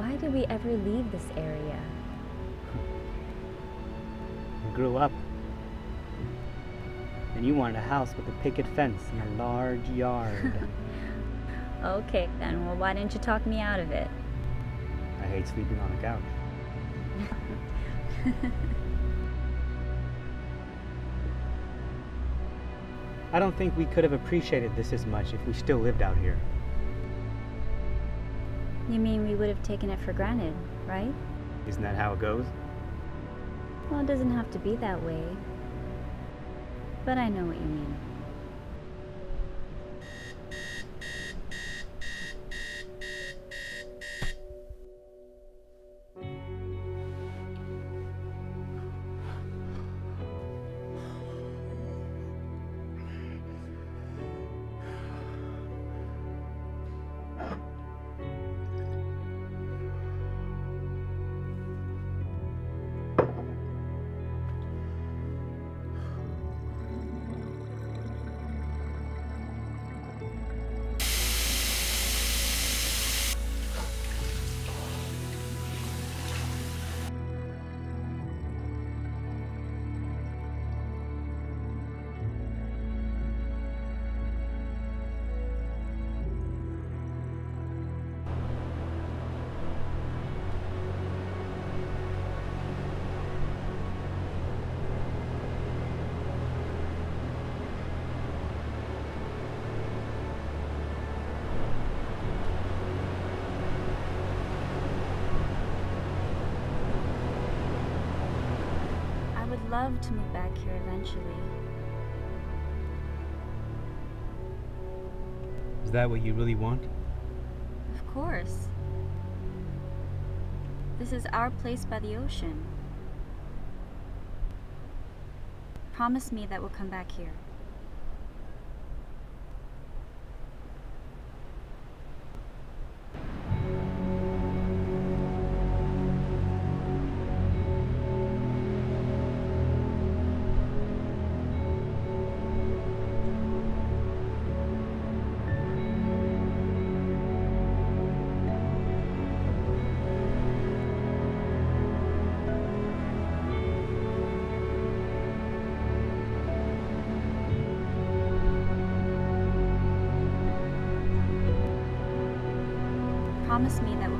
Why did we ever leave this area? We grew up. And you wanted a house with a picket fence and a large yard. Okay, then, well, why didn't you talk me out of it? I hate sleeping on the couch. I don't think we could have appreciated this as much if we still lived out here. You mean we would have taken it for granted, right? Isn't that how it goes? Well, it doesn't have to be that way. But I know what you mean. I would love to move back here eventually. Is that what you really want? Of course. This is our place by the ocean. Promise me that we'll come back here. Promise me that